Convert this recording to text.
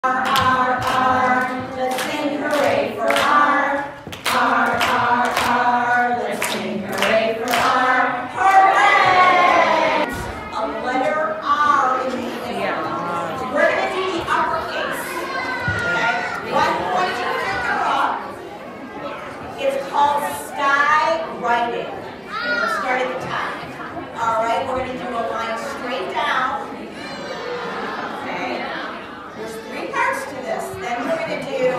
Let's sing hooray for R. Let's sing hooray for R. Hooray! A letter R in the end. We're going to do the uppercase. Okay? One point your finger up. It's called sky writing. Okay, we'll start at the top. All right, we're going to do a line straight down. There's three parts to this. Then we're going to do